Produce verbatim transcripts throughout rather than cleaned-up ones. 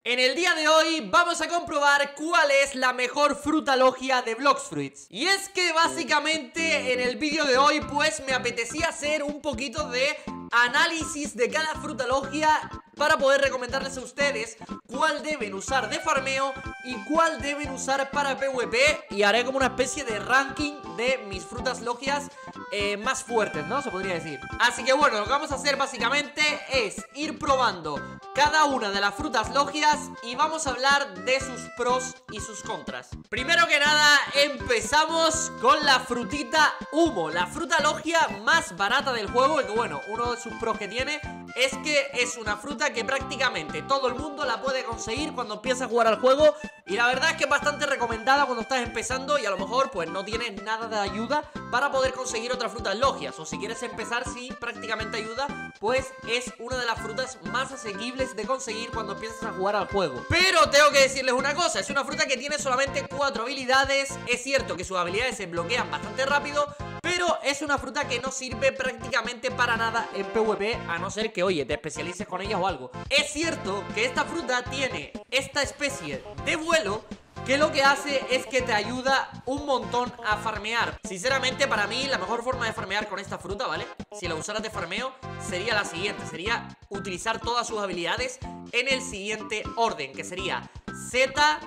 En el día de hoy vamos a comprobar cuál es la mejor fruta logia de Blox Fruits. Y es que básicamente en el vídeo de hoy pues me apetecía hacer un poquito de análisis de cada fruta logia para poder recomendarles a ustedes cuál deben usar de farmeo y cuál deben usar para PvP. Y haré como una especie de ranking de mis frutas logias eh, más fuertes, ¿no? Se podría decir. Así que bueno, lo que vamos a hacer básicamente es ir probando cada una de las frutas logias y vamos a hablar de sus pros y sus contras. Primero que nada empezamos con la frutita humo, la fruta logia más barata del juego. Y que bueno, uno de sus pros que tiene es que es una fruta que prácticamente todo el mundo la puede conseguir cuando empieza a jugar al juego. Y la verdad es que es bastante recomendada cuando estás empezando y a lo mejor pues no tienes nada de ayuda para poder conseguir otras frutas logias. O si quieres empezar sin prácticamente ayuda, pues es una de las frutas más asequibles de conseguir cuando empiezas a jugar al juego. Pero tengo que decirles una cosa, es una fruta que tiene solamente cuatro habilidades. Es cierto que sus habilidades se bloquean bastante rápido, pero es una fruta que no sirve prácticamente para nada en PvP, a no ser que, oye, te especialices con ellas o algo. Es cierto que esta fruta tiene esta especie de vuelo que lo que hace es que te ayuda un montón a farmear. Sinceramente, para mí, la mejor forma de farmear con esta fruta, ¿vale? Si la usaras de farmeo, sería la siguiente. Sería utilizar todas sus habilidades en el siguiente orden, que sería Z,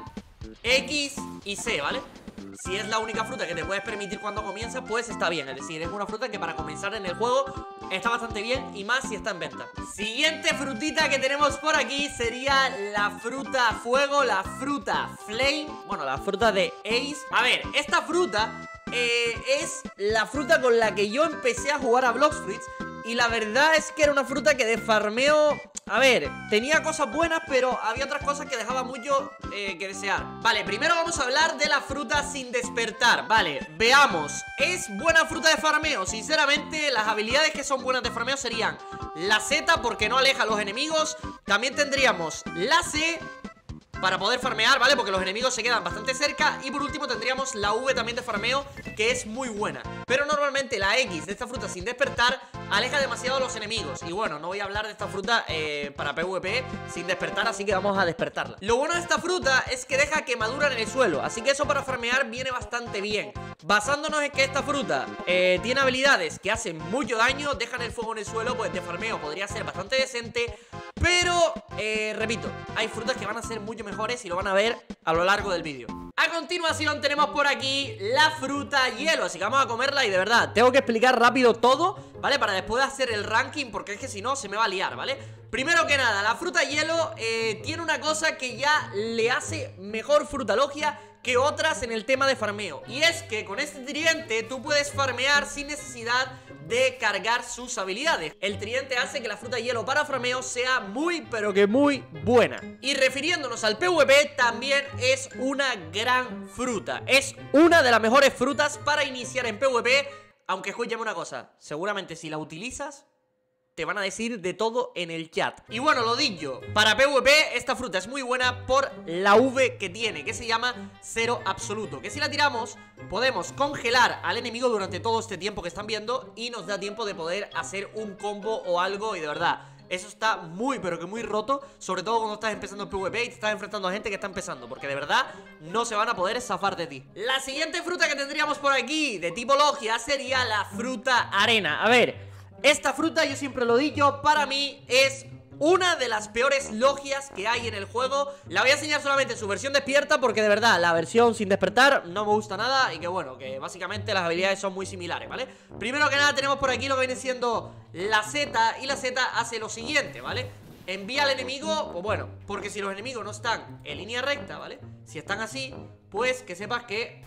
X y C, ¿vale? Si es la única fruta que te puedes permitir cuando comienzas, pues está bien. Es decir, es una fruta que para comenzar en el juego está bastante bien, y más si está en venta. Siguiente frutita que tenemos por aquí sería la fruta fuego, la fruta flame. Bueno, la fruta de Ace. A ver, esta fruta eh, es la fruta con la que yo empecé a jugar a Blox Fruits. Y la verdad es que era una fruta que de farmeo, a ver, tenía cosas buenas, pero había otras cosas que dejaba mucho eh, que desear. Vale, primero vamos a hablar de la fruta sin despertar. Vale, veamos. ¿Es buena fruta de farmeo? Sinceramente, las habilidades que son buenas de farmeo serían la Z, porque no aleja a los enemigos. También tendríamos la C para poder farmear, ¿vale? Porque los enemigos se quedan bastante cerca. Y por último tendríamos la V también de farmeo, que es muy buena. Pero normalmente la X de esta fruta sin despertar aleja demasiado a los enemigos. Y bueno, no voy a hablar de esta fruta eh, para PvP sin despertar, así que vamos a despertarla. Lo bueno de esta fruta es que deja quemaduras en el suelo, así que eso para farmear viene bastante bien. Basándonos en que esta fruta eh, tiene habilidades que hacen mucho daño, dejan el fuego en el suelo, pues de farmeo podría ser bastante decente. Pero, eh, repito, hay frutas que van a ser mucho mejores y lo van a ver a lo largo del vídeo. A continuación tenemos por aquí la fruta hielo, así que vamos a comerla. Y de verdad, tengo que explicar rápido todo, ¿vale? Para después hacer el ranking, porque es que si no se me va a liar, ¿vale? Primero que nada, la fruta hielo eh, tiene una cosa que ya le hace mejor fruta logia que otras en el tema de farmeo. Y es que con este tridente tú puedes farmear sin necesidad de cargar sus habilidades. El tridente hace que la fruta hielo para farmeo sea muy, pero que muy buena. Y refiriéndonos al PvP, también es una gran fruta. Es una de las mejores frutas para iniciar en PvP. Aunque escúchame una cosa, seguramente si la utilizas te van a decir de todo en el chat. Y bueno, lo dicho, para PvP esta fruta es muy buena por la V que tiene, que se llama cero absoluto, que si la tiramos podemos congelar al enemigo durante todo este tiempo que están viendo y nos da tiempo de poder hacer un combo o algo. Y de verdad, eso está muy, pero que muy roto, sobre todo cuando estás empezando el PvP y te estás enfrentando a gente que está empezando, porque de verdad no se van a poder zafar de ti. La siguiente fruta que tendríamos por aquí de tipo logia sería la fruta arena. A ver, esta fruta, yo siempre lo he dicho, para mí es una de las peores logias que hay en el juego. La voy a enseñar solamente en su versión despierta, porque de verdad la versión sin despertar no me gusta nada. Y que bueno, que básicamente las habilidades son muy similares, ¿vale? Primero que nada tenemos por aquí lo que viene siendo la Z. Y la Z hace lo siguiente, ¿vale? Envía al enemigo, pues bueno, porque si los enemigos no están en línea recta, ¿vale? Si están así, pues que sepas que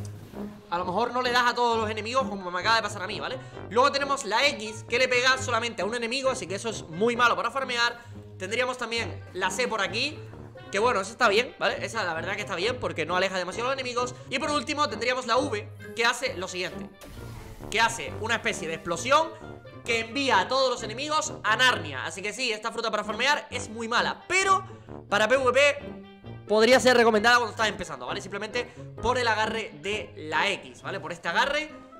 a lo mejor no le das a todos los enemigos, como me acaba de pasar a mí, ¿vale? Luego tenemos la X, que le pega solamente a un enemigo, así que eso es muy malo para farmear. Tendríamos también la C por aquí, que bueno, esa está bien, ¿vale? Esa la verdad que está bien porque no aleja demasiado a los enemigos. Y por último tendríamos la V, que hace lo siguiente, que hace una especie de explosión que envía a todos los enemigos a Narnia. Así que sí, esta fruta para farmear es muy mala, pero para PvP podría ser recomendada cuando estás empezando, ¿vale? Simplemente por el agarre de la X, ¿vale? Por este agarre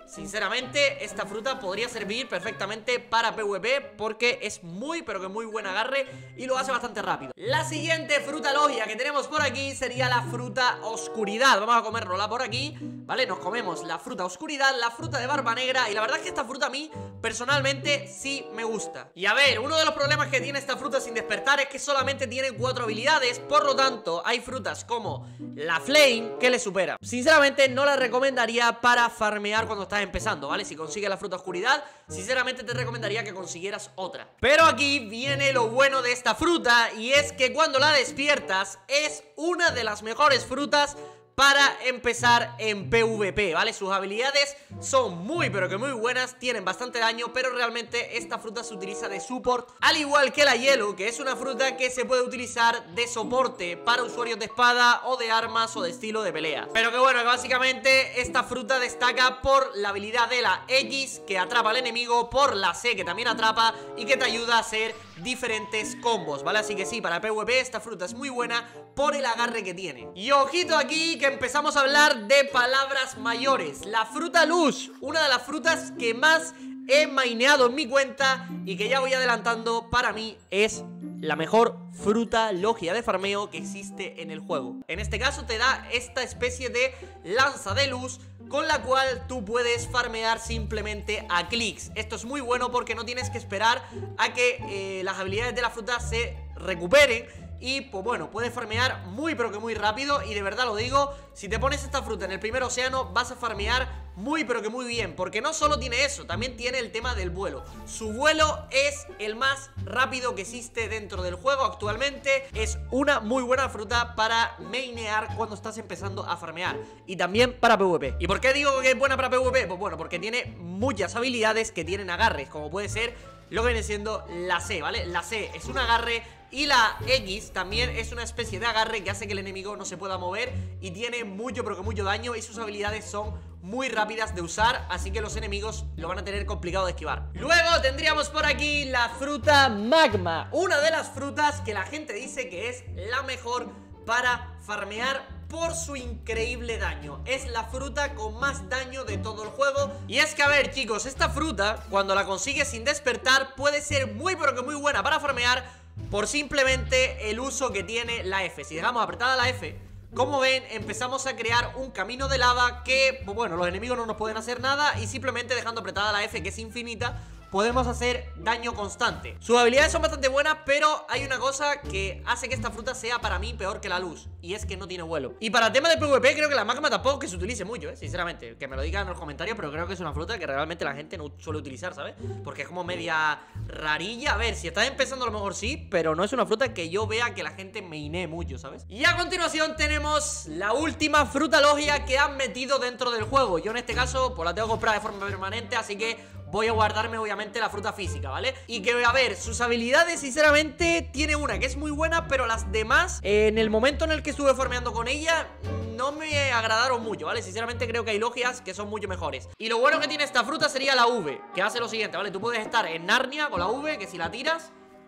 sinceramente, esta fruta podría servir perfectamente para PvP porque es muy, pero que muy buen agarre y lo hace bastante rápido. La siguiente fruta logia que tenemos por aquí sería la fruta oscuridad. Vamos a comérnosla por aquí, ¿vale? Nos comemos la fruta oscuridad, la fruta de barba negra, y la verdad es que esta fruta a mí, personalmente, sí me gusta. Y a ver, uno de los problemas que tiene esta fruta sin despertar es que solamente tiene cuatro habilidades, por lo tanto, hay frutas como la Flame que le supera. Sinceramente, no la recomendaría para farmear cuando estás empezando, ¿vale? Si consigues la fruta oscuridad, sinceramente te recomendaría que consiguieras otra. Pero aquí viene lo bueno de esta fruta, y es que cuando la despiertas es una de las mejores frutas para empezar en PvP, ¿vale? Sus habilidades son muy, pero que muy buenas, tienen bastante daño, pero realmente esta fruta se utiliza de support, al igual que la Yellow, que es una fruta que se puede utilizar de soporte para usuarios de espada o de armas o de estilo de pelea. Pero que bueno, que básicamente esta fruta destaca por la habilidad de la X, que atrapa al enemigo, por la C, que también atrapa y que te ayuda a hacer diferentes combos, ¿vale? Así que sí, para PvP esta fruta es muy buena por el agarre que tiene. Y ojito aquí que empezamos a hablar de palabras mayores. La fruta luz, una de las frutas que más he maineado en mi cuenta y que ya voy adelantando, para mí es la mejor fruta logia de farmeo que existe en el juego. En este caso te da esta especie de lanza de luz con la cual tú puedes farmear simplemente a clics. Esto es muy bueno porque no tienes que esperar a que eh, las habilidades de la fruta se recuperen. Y pues bueno, puedes farmear muy pero que muy rápido. Y de verdad lo digo, si te pones esta fruta en el primer océano vas a farmear muy pero que muy bien, porque no solo tiene eso, también tiene el tema del vuelo. Su vuelo es el más rápido que existe dentro del juego actualmente. Es una muy buena fruta para mainear cuando estás empezando a farmear, y también para PvP. ¿Y por qué digo que es buena para PvP? Pues bueno, porque tiene muchas habilidades que tienen agarres, como puede ser lo que viene siendo la C, ¿vale? La C es un agarre y la X también es una especie de agarre que hace que el enemigo no se pueda mover y tiene mucho pero que mucho daño, y sus habilidades son muy rápidas de usar, así que los enemigos lo van a tener complicado de esquivar. Luego tendríamos por aquí la fruta magma, una de las frutas que la gente dice que es la mejor para farmear por su increíble daño. Es la fruta con más daño de todo el juego. Y es que a ver chicos, esta fruta cuando la consigues sin despertar puede ser muy pero que muy buena para farmear por simplemente el uso que tiene la F. Si dejamos apretada la F, como ven, empezamos a crear un camino de lava que, pues bueno, los enemigos no nos pueden hacer nada, y simplemente dejando apretada la F, que es infinita, podemos hacer daño constante. Sus habilidades son bastante buenas, pero hay una cosa que hace que esta fruta sea para mí peor que la luz, y es que no tiene vuelo. Y para el tema de PvP creo que la magma tampoco que se utilice mucho, ¿eh? Sinceramente, que me lo digan en los comentarios, pero creo que es una fruta que realmente la gente no suele utilizar, ¿sabes? Porque es como media rarilla. A ver, si estás empezando a lo mejor sí, pero no es una fruta que yo vea que la gente mainee mucho, ¿sabes? Y a continuación tenemos la última fruta logia que han metido dentro del juego. Yo en este caso pues la tengo comprada de forma permanente, así que voy a guardarme obviamente la fruta física, ¿vale? Y que a ver, sus habilidades sinceramente tiene una que es muy buena, pero las demás, eh, en el momento en el que estuve farmeando con ella, no me agradaron mucho, ¿vale? Sinceramente creo que hay logias que son mucho mejores. Y lo bueno que tiene esta fruta sería la V, que hace lo siguiente, ¿vale? Tú puedes estar en Narnia con la V, que si la tiras,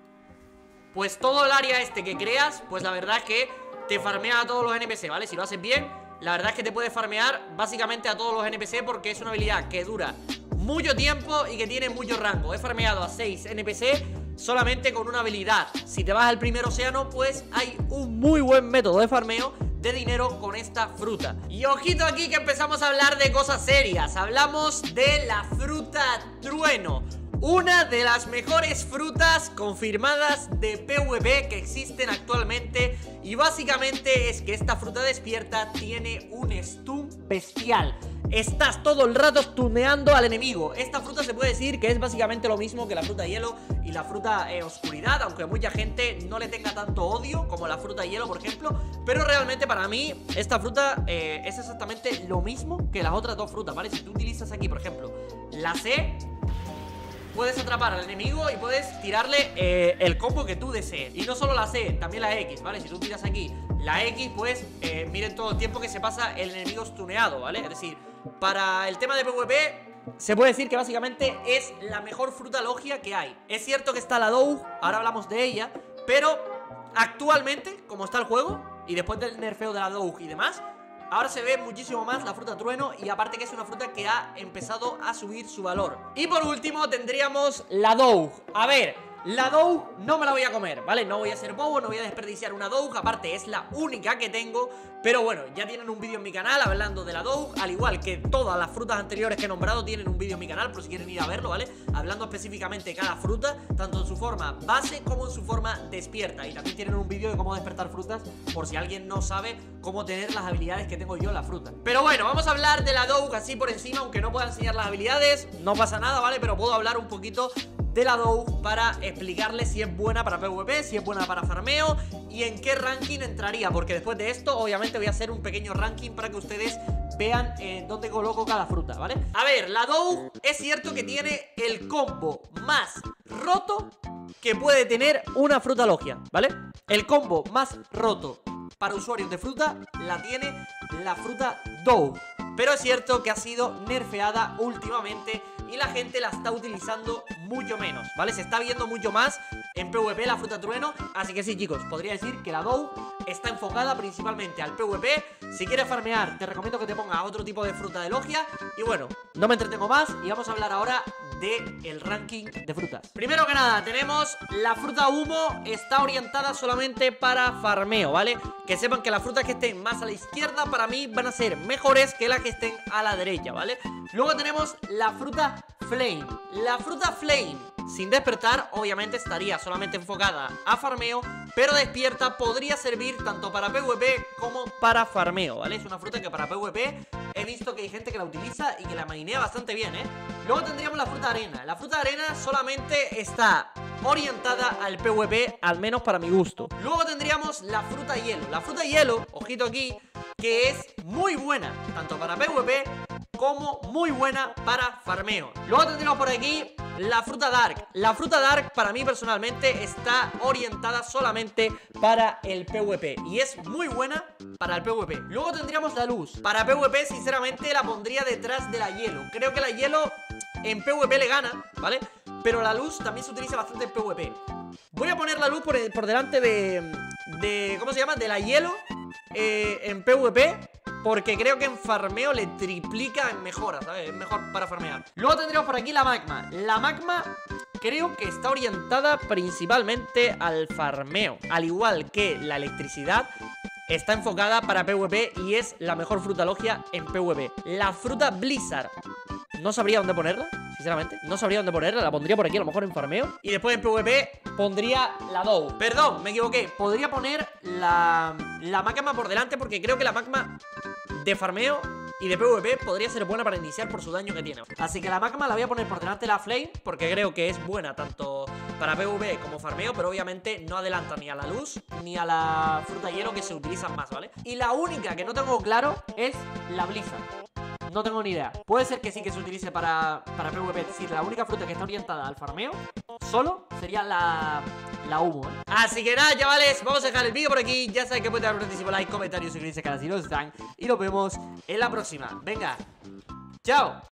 pues todo el área este que creas, pues la verdad es que te farmea a todos los N P C, ¿vale? Si lo haces bien, la verdad es que te puede farmear básicamente a todos los N P C, porque es una habilidad que dura mucho tiempo y que tiene mucho rango. He farmeado a seis N P C solamente con una habilidad. Si te vas al primer océano, pues hay un muy buen método de farmeo de dinero con esta fruta. Y ojito aquí que empezamos a hablar de cosas serias. Hablamos de la fruta trueno, una de las mejores frutas confirmadas de PvP que existen actualmente. Y básicamente es que esta fruta despierta tiene un stun bestial. Estás todo el rato stuneando al enemigo. Esta fruta se puede decir que es básicamente lo mismo que la fruta hielo y la fruta eh, oscuridad, aunque mucha gente no le tenga tanto odio como la fruta hielo, por ejemplo. Pero realmente para mí esta fruta eh, es exactamente lo mismo que las otras dos frutas, ¿vale? Si tú utilizas aquí, por ejemplo, la C, puedes atrapar al enemigo y puedes tirarle eh, el combo que tú desees. Y no solo la C, también la X, ¿vale? Si tú tiras aquí la X, pues eh, miren todo el tiempo que se pasa el enemigo stuneado, ¿vale? Es decir, para el tema de PvP se puede decir que básicamente es la mejor fruta logia que hay. Es cierto que está la Dough, ahora hablamos de ella, pero actualmente, como está el juego y después del nerfeo de la Dough y demás, ahora se ve muchísimo más la fruta trueno. Y aparte que es una fruta que ha empezado a subir su valor. Y por último tendríamos la Dough. A ver, la Dough no me la voy a comer, ¿vale? No voy a ser bobo, no voy a desperdiciar una Dough. Aparte es la única que tengo. Pero bueno, ya tienen un vídeo en mi canal hablando de la Dough. Al igual que todas las frutas anteriores que he nombrado, tienen un vídeo en mi canal, por si quieren ir a verlo, ¿vale? Hablando específicamente de cada fruta, tanto en su forma base como en su forma despierta. Y también tienen un vídeo de cómo despertar frutas, por si alguien no sabe cómo tener las habilidades que tengo yo en la fruta. Pero bueno, vamos a hablar de la Dough así por encima. Aunque no pueda enseñar las habilidades, no pasa nada, ¿vale? Pero puedo hablar un poquito de la Dough para explicarles si es buena para PvP, si es buena para farmeo y en qué ranking entraría. Porque después de esto, obviamente voy a hacer un pequeño ranking para que ustedes vean eh, dónde coloco cada fruta, ¿vale? A ver, la Dough es cierto que tiene el combo más roto que puede tener una fruta logia, ¿vale? El combo más roto para usuarios de fruta la tiene la fruta Dough. Pero es cierto que ha sido nerfeada últimamente y la gente la está utilizando mucho menos, ¿vale? Se está viendo mucho más en PvP la fruta trueno. Así que sí, chicos, podría decir que la Dough está enfocada principalmente al PvP. Si quieres farmear, te recomiendo que te pongas otro tipo de fruta de logia. Y bueno, no me entretengo más y vamos a hablar ahora del ranking de frutas. Primero que nada, tenemos la fruta humo. Está orientada solamente para farmeo, ¿vale? Que sepan que las frutas que estén más a la izquierda para mí van a ser mejores que las que estén a la derecha, ¿vale? Luego tenemos la fruta Flame. La fruta Flame, sin despertar, obviamente estaría solamente enfocada a farmeo, pero despierta podría servir tanto para PvP como para farmeo, ¿vale? Es una fruta que para PvP he visto que hay gente que la utiliza y que la mainea bastante bien, ¿eh? Luego tendríamos la fruta arena. La fruta arena solamente está orientada al PvP, al menos para mi gusto. Luego tendríamos la fruta hielo. La fruta hielo, ojito aquí, que es muy buena tanto para PvP como muy buena para farmeo. Luego tendremos por aquí la fruta Dark. La fruta Dark para mí personalmente está orientada solamente para el PvP y es muy buena para el PvP. Luego tendríamos la luz. Para PvP sinceramente la pondría detrás de la hielo. Creo que la hielo en PvP le gana, ¿vale? Pero la luz también se utiliza bastante en PvP. Voy a poner la luz por, por delante de, de... ¿Cómo se llama? De la hielo eh, en PvP, porque creo que en farmeo le triplica en mejora, ¿sabes? Es mejor para farmear. Luego tendríamos por aquí la magma. La magma creo que está orientada principalmente al farmeo, al igual que la electricidad está enfocada para PvP y es la mejor fruta logia en PvP. La fruta Blizzard, no sabría dónde ponerla, sinceramente. No sabría dónde ponerla, la pondría por aquí a lo mejor en farmeo. Y después en PvP pondría la Dough. Perdón, me equivoqué. Podría poner la, la magma por delante, porque creo que la magma de farmeo y de PvP podría ser buena para iniciar por su daño que tiene. Así que la magma la voy a poner por delante de la Flame, porque creo que es buena tanto para PvP como farmeo, pero obviamente no adelanta ni a la luz ni a la fruta hielo, que se utilizan más, ¿vale? Y la única que no tengo claro es la Blizzard. No tengo ni idea. Puede ser que sí que se utilice para, para PvP. Es decir, la única fruta que está orientada al farmeo solo sería la, la humo, ¿eh? Así que nada, chavales, vamos a dejar el vídeo por aquí. Ya saben que pueden dar un grandísimo like, comentario, suscribirse al canal si no están. Y nos vemos en la próxima. Venga, chao.